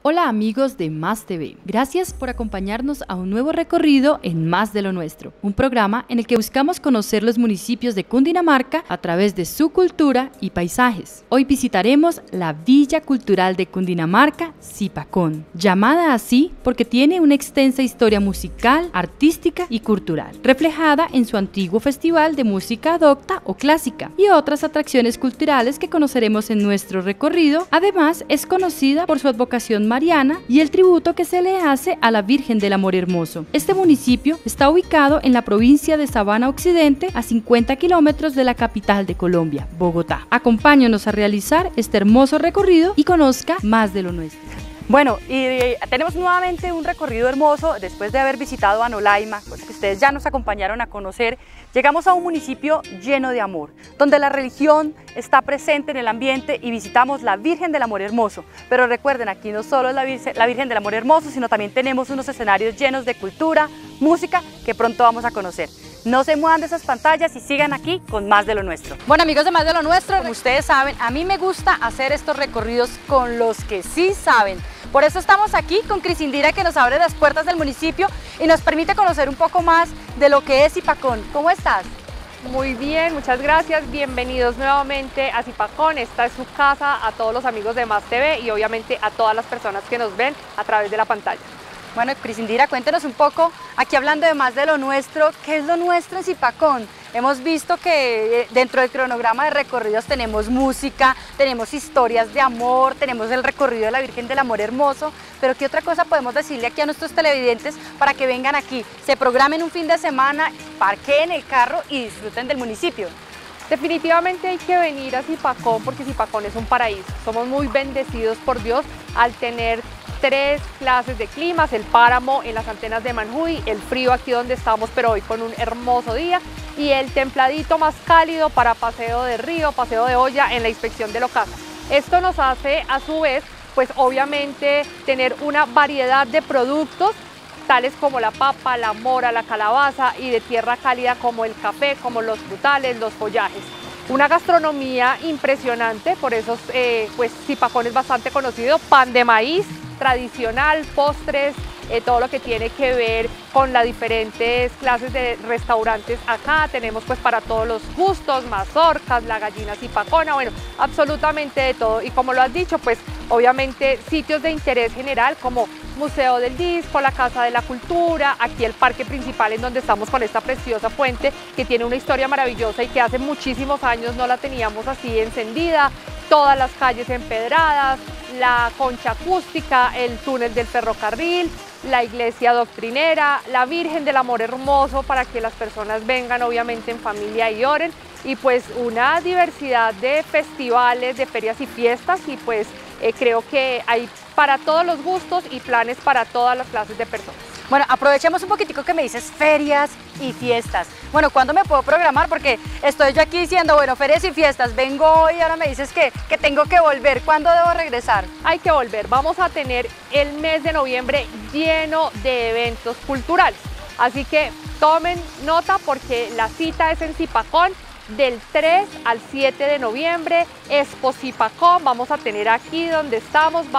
Hola amigos de Más TV, gracias por acompañarnos a un nuevo recorrido en Más de lo Nuestro, un programa en el que buscamos conocer los municipios de Cundinamarca a través de su cultura y paisajes. Hoy visitaremos la Villa Cultural de Cundinamarca, Zipacón, llamada así porque tiene una extensa historia musical, artística y cultural, reflejada en su antiguo festival de música docta o clásica y otras atracciones culturales que conoceremos en nuestro recorrido. Además, es conocida por su advocación mariana y el tributo que se le hace a la Virgen del Amor Hermoso. Este municipio está ubicado en la provincia de Sabana Occidente, a 50 kilómetros de la capital de Colombia, Bogotá. Acompáñanos a realizar este hermoso recorrido y conozca más de lo nuestro. Bueno, y tenemos nuevamente un recorrido hermoso después de haber visitado Anolaima, pues que ustedes ya nos acompañaron a conocer. Llegamos a un municipio lleno de amor, donde la religión está presente en el ambiente y visitamos la Virgen del Amor Hermoso. Pero recuerden, aquí no solo es la Virgen del Amor Hermoso, sino también tenemos unos escenarios llenos de cultura, música, que pronto vamos a conocer. No se muevan de esas pantallas y sigan aquí con Más de lo Nuestro. Bueno, amigos de Más de lo Nuestro, como ustedes saben, a mí me gusta hacer estos recorridos con los que sí saben. Por eso estamos aquí con Cris Indira, que nos abre las puertas del municipio y nos permite conocer un poco más de lo que es Zipacón. ¿Cómo estás? Muy bien, muchas gracias. Bienvenidos nuevamente a Zipacón. Esta es su casa, a todos los amigos de Más TV y obviamente a todas las personas que nos ven a través de la pantalla. Bueno, Cris Indira, cuéntenos un poco, aquí hablando de Más de lo Nuestro, ¿qué es lo nuestro en Zipacón? Hemos visto que dentro del cronograma de recorridos tenemos música, tenemos historias de amor, tenemos el recorrido de la Virgen del Amor Hermoso, pero ¿qué otra cosa podemos decirle aquí a nuestros televidentes para que vengan aquí, se programen un fin de semana, parqueen el carro y disfruten del municipio? Definitivamente hay que venir a Zipacón porque Zipacón es un paraíso. Somos muy bendecidos por Dios al tener 3 clases de climas, el páramo en las antenas de Manjuy, el frío aquí donde estamos, pero hoy con un hermoso día, y el templadito más cálido para paseo de río, paseo de olla en la inspección del ocaso. Esto nos hace a su vez, pues obviamente tener una variedad de productos tales como la papa, la mora, la calabaza y de tierra cálida como el café, como los frutales, los follajes. Una gastronomía impresionante, por eso pues Zipacón es bastante conocido, pan de maíz tradicional, postres, todo lo que tiene que ver con las diferentes clases de restaurantes acá. Tenemos pues para todos los gustos, mazorcas, la gallina zipacona, bueno, absolutamente de todo. Y como lo has dicho, pues obviamente sitios de interés general como Museo del Disco, la Casa de la Cultura, aquí el parque principal en donde estamos con esta preciosa fuente que tiene una historia maravillosa y que hace muchísimos años no la teníamos así encendida, todas las calles empedradas, la concha acústica, el túnel del ferrocarril, la iglesia doctrinera, la Virgen del Amor Hermoso para que las personas vengan obviamente en familia y oren, y pues una diversidad de festivales, de ferias y fiestas, y pues creo que hay para todos los gustos y planes para todas las clases de personas. Bueno, aprovechemos un poquitico que me dices ferias y fiestas. Bueno, ¿cuándo me puedo programar? Porque estoy yo aquí diciendo, bueno, ferias y fiestas, vengo hoy y ahora me dices que tengo que volver. ¿Cuándo debo regresar? Hay que volver. Vamos a tener el mes de noviembre lleno de eventos culturales. Así que tomen nota porque la cita es en Zipacón del 3 al 7 de noviembre, Expo Zipacón. Vamos a tener aquí donde estamos,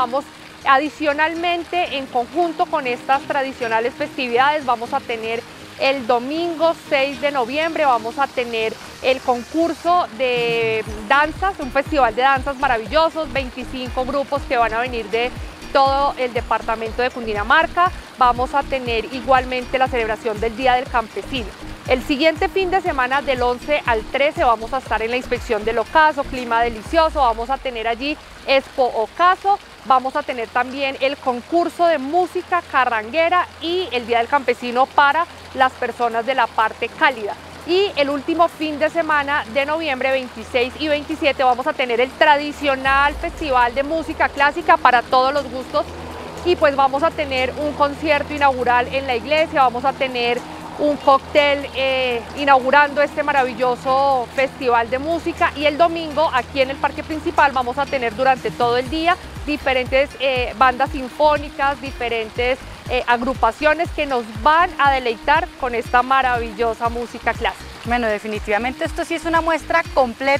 adicionalmente, en conjunto con estas tradicionales festividades, vamos a tener el domingo 6 de noviembre, vamos a tener el concurso de danzas, un festival de danzas maravillosos, 25 grupos que van a venir de todo el departamento de Cundinamarca. Vamos a tener igualmente la celebración del Día del Campesino. El siguiente fin de semana, del 11 al 13, vamos a estar en la inspección del ocaso, clima delicioso, vamos a tener allí Expo Ocaso, vamos a tener también el concurso de música carranguera y el Día del Campesino para las personas de la parte cálida. Y el último fin de semana de noviembre, 26 y 27, vamos a tener el tradicional festival de música clásica para todos los gustos, y pues vamos a tener un concierto inaugural en la iglesia, vamos a tener un cóctel inaugurando este maravilloso festival de música, y el domingo aquí en el parque principal vamos a tener durante todo el día diferentes bandas sinfónicas, diferentes agrupaciones que nos van a deleitar con esta maravillosa música clásica. Bueno, definitivamente esto sí es una muestra completa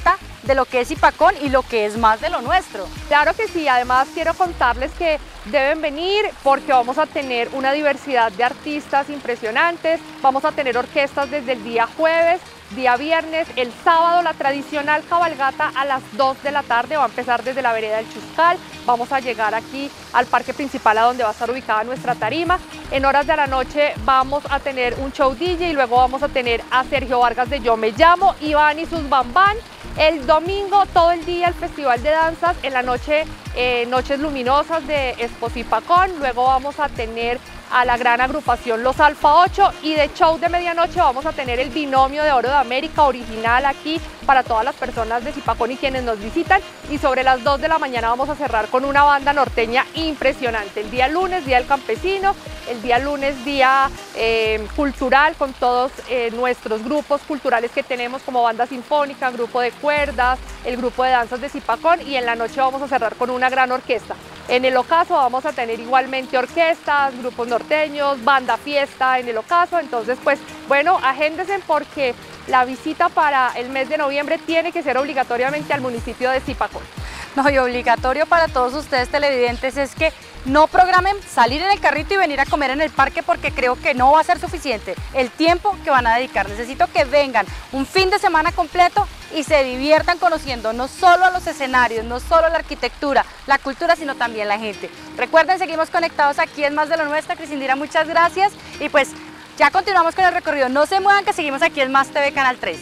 de lo que es Zipacón y lo que es Más de lo Nuestro. Claro que sí, además quiero contarles que deben venir porque vamos a tener una diversidad de artistas impresionantes, vamos a tener orquestas desde el día jueves, día viernes, el sábado la tradicional cabalgata a las 2 de la tarde va a empezar desde la vereda del Chuscal, vamos a llegar aquí al parque principal a donde va a estar ubicada nuestra tarima, en horas de la noche vamos a tener un show DJ y luego vamos a tener a Sergio Vargas de Yo Me Llamo, Iván y sus Bambán. El domingo todo el día el Festival de Danzas, en la noche Noches Luminosas de Expo Zipacón, luego vamos a tener a la gran agrupación Los Alfa 8 y de show de medianoche vamos a tener el Binomio de Oro de América original aquí para todas las personas de Zipacón y quienes nos visitan, y sobre las 2 de la mañana vamos a cerrar con una banda norteña impresionante. El día lunes, Día del Campesino, el día lunes, día cultural con todos nuestros grupos culturales que tenemos como banda sinfónica, grupo de cuerdas, el grupo de danzas de Zipacón, y en la noche vamos a cerrar con una gran orquesta. En el ocaso vamos a tener igualmente orquestas, grupos norteños, banda fiesta en el ocaso, entonces pues bueno, agéndense porque la visita para el mes de noviembre tiene que ser obligatoriamente al municipio de Zipacón. No, y obligatorio para todos ustedes televidentes es que no programen salir en el carrito y venir a comer en el parque porque creo que no va a ser suficiente el tiempo que van a dedicar. Necesito que vengan un fin de semana completo y se diviertan conociendo no solo a los escenarios, no solo la arquitectura, la cultura, sino también la gente. Recuerden, seguimos conectados aquí en Más de lo Nuestro. Crisindira, muchas gracias y pues ya continuamos con el recorrido. No se muevan que seguimos aquí en Más TV Canal 3.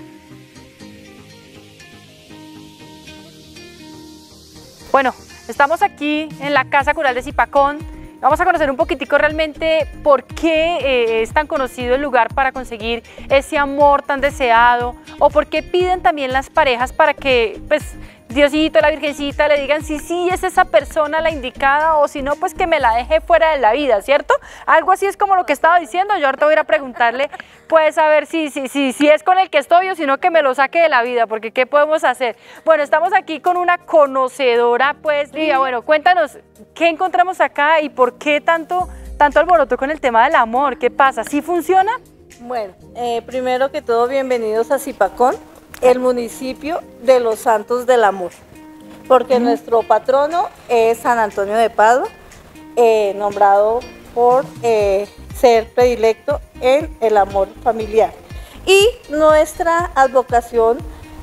Bueno, estamos aquí en la Casa Cural de Zipacón. Vamos a conocer un poquitico realmente por qué es tan conocido el lugar para conseguir ese amor tan deseado, o por qué piden también las parejas para que pues Diosito, la Virgencita le digan si sí es esa persona la indicada, o si no, pues que me la deje fuera de la vida, ¿cierto? Algo así es como lo que estaba diciendo. Yo ahorita voy a ir a preguntarle, pues a ver si es con el que estoy o si no, que me lo saque de la vida, porque ¿qué podemos hacer? Bueno, estamos aquí con una conocedora, pues, Lidia, bueno, cuéntanos, ¿qué encontramos acá y por qué tanto alboroto con el tema del amor? ¿Qué pasa? ¿Sí funciona? Bueno, primero que todo, bienvenidos a Zipacón, el municipio de los Santos del Amor, porque nuestro patrono es San Antonio de Padua, nombrado por ser predilecto en el amor familiar. Y nuestra advocación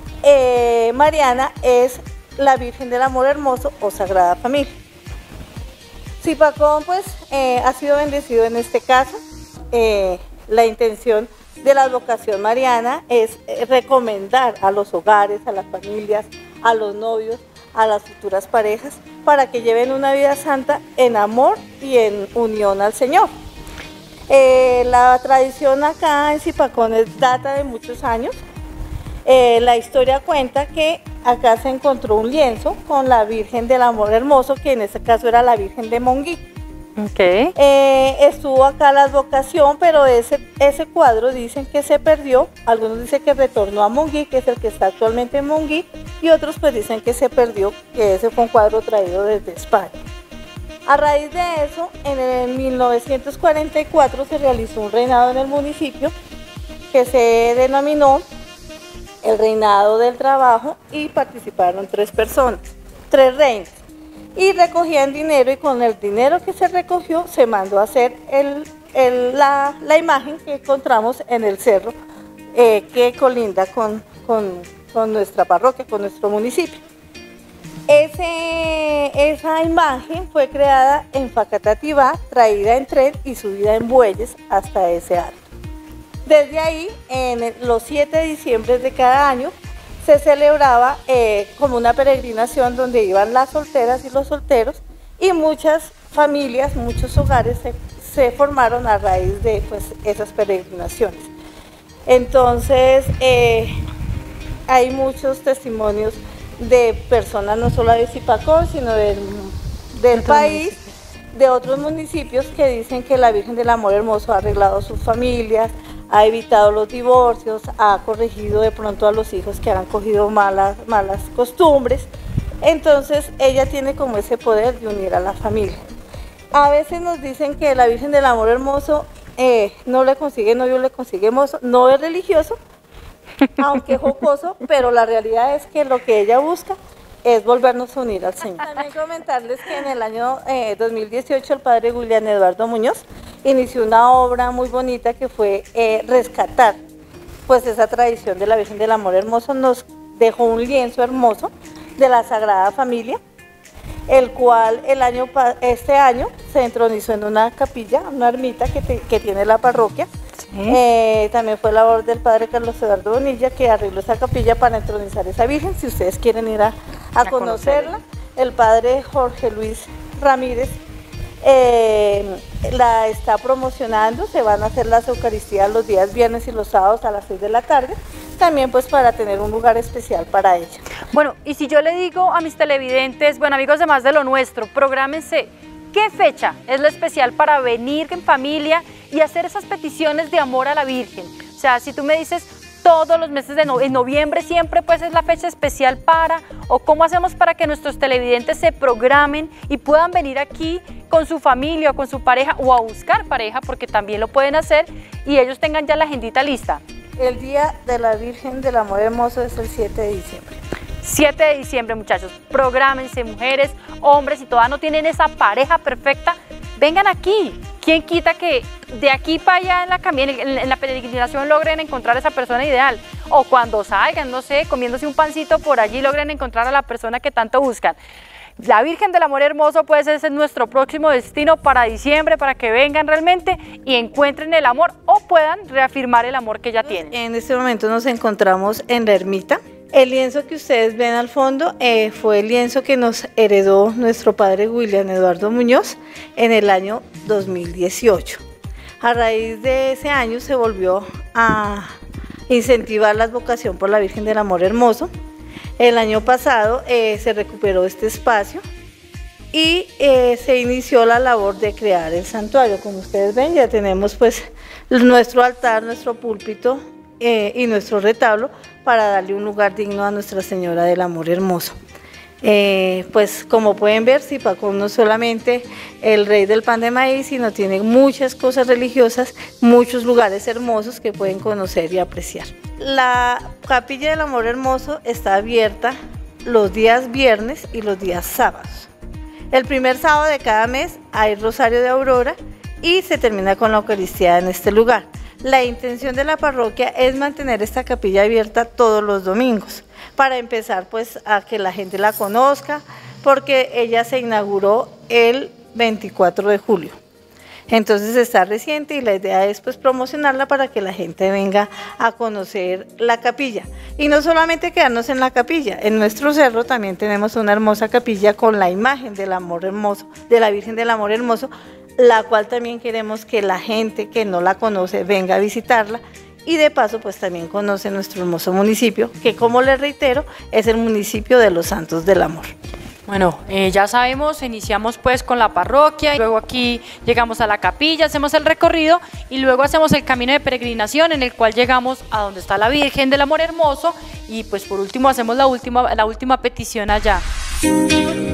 mariana es la Virgen del Amor Hermoso o Sagrada Familia. Zipacón pues ha sido bendecido en este caso. La intención de la advocación mariana es recomendar a los hogares, a las familias, a los novios, a las futuras parejas, para que lleven una vida santa en amor y en unión al Señor. La tradición acá en Zipacón data de muchos años. La historia cuenta que acá se encontró un lienzo con la Virgen del Amor Hermoso, que en este caso era la Virgen de Monguí. Okay. Estuvo acá la advocación, pero ese cuadro dicen que se perdió. Algunos dicen que retornó a Monguí, que es el que está actualmente en Monguí, y otros pues dicen que se perdió, que ese fue un cuadro traído desde España. A raíz de eso, en el 1944 se realizó un reinado en el municipio que se denominó el Reinado del Trabajo, y participaron 3 personas, 3 reinos. Y recogían dinero, y con el dinero que se recogió se mandó a hacer la imagen que encontramos en el cerro que colinda con nuestra parroquia, con nuestro municipio. Esa imagen fue creada en Facatativá, traída en tren y subida en bueyes hasta ese alto. Desde ahí, en los 7 de diciembre de cada año, se celebraba como una peregrinación donde iban las solteras y los solteros, y muchas familias, muchos hogares se formaron a raíz de pues, esas peregrinaciones. Entonces hay muchos testimonios de personas no solo de Zipacón, sino del país, de otros municipios, que dicen que la Virgen del Amor Hermoso ha arreglado sus familias, ha evitado los divorcios, ha corregido de pronto a los hijos que han cogido malas costumbres. Entonces ella tiene como ese poder de unir a la familia. A veces nos dicen que la Virgen del Amor Hermoso no le consigue novio, le consigue mozo. No es religioso, aunque jocoso, pero la realidad es que lo que ella busca es volvernos a unir al Señor. También comentarles que en el año 2018 el padre William Eduardo Muñoz inició una obra muy bonita que fue rescatar pues esa tradición de la Virgen del Amor Hermoso. Nos dejó un lienzo hermoso de la Sagrada Familia, el cual este año se entronizó en una capilla, una ermita que tiene la parroquia. Sí. También fue labor del padre Carlos Eduardo Bonilla, que arregló esa capilla para entronizar esa Virgen. Si ustedes quieren ir a conocerla, el padre Jorge Luis Ramírez la está promocionando. Se van a hacer las Eucaristías los días viernes y los sábados a las 6 de la tarde, también pues para tener un lugar especial para ella. Bueno, y si yo le digo a mis televidentes, bueno, amigos de Más de lo Nuestro, prográmense, ¿qué fecha es la especial para venir en familia y hacer esas peticiones de amor a la Virgen? O sea, si tú me dices todos los meses en noviembre siempre pues es la fecha especial para, o cómo hacemos para que nuestros televidentes se programen y puedan venir aquí con su familia o con su pareja, o a buscar pareja, porque también lo pueden hacer, y ellos tengan ya la agendita lista. El Día de la Virgen del Amor Hermoso es el 7 de diciembre. 7 de diciembre, muchachos, prográmense, mujeres, hombres, si todavía no tienen esa pareja perfecta, vengan aquí. ¿Quién quita que de aquí para allá en la peregrinación logren encontrar a esa persona ideal? O cuando salgan, no sé, comiéndose un pancito por allí, logren encontrar a la persona que tanto buscan. La Virgen del Amor Hermoso, pues ese es nuestro próximo destino para diciembre, para que vengan realmente y encuentren el amor o puedan reafirmar el amor que ya tienen. En este momento nos encontramos en la ermita. El lienzo que ustedes ven al fondo fue el lienzo que nos heredó nuestro padre William Eduardo Muñoz en el año 2018. A raíz de ese año se volvió a incentivar la advocación por la Virgen del Amor Hermoso. El año pasado se recuperó este espacio y se inició la labor de crear el santuario. Como ustedes ven, ya tenemos pues nuestro altar, nuestro púlpito y nuestro retablo para darle un lugar digno a Nuestra Señora del Amor Hermoso. Pues como pueden ver, Zipacón no es solamente el rey del pan de maíz, sino tiene muchas cosas religiosas, muchos lugares hermosos que pueden conocer y apreciar. La Capilla del Amor Hermoso está abierta los días viernes y los días sábados. El primer sábado de cada mes hay Rosario de Aurora y se termina con la Eucaristía en este lugar. La intención de la parroquia es mantener esta capilla abierta todos los domingos, para empezar pues a que la gente la conozca, porque ella se inauguró el 24 de julio. Entonces está reciente y la idea es pues promocionarla para que la gente venga a conocer la capilla. Y no solamente quedarnos en la capilla, en nuestro cerro también tenemos una hermosa capilla con la imagen del Amor Hermoso, de la Virgen del Amor Hermoso, la cual también queremos que la gente que no la conoce venga a visitarla y de paso pues también conoce nuestro hermoso municipio, que como les reitero es el municipio de los Santos del Amor. Bueno, ya sabemos, iniciamos pues con la parroquia, y luego aquí llegamos a la capilla, hacemos el recorrido y luego hacemos el camino de peregrinación en el cual llegamos a donde está la Virgen del Amor Hermoso y pues por último hacemos la última petición allá.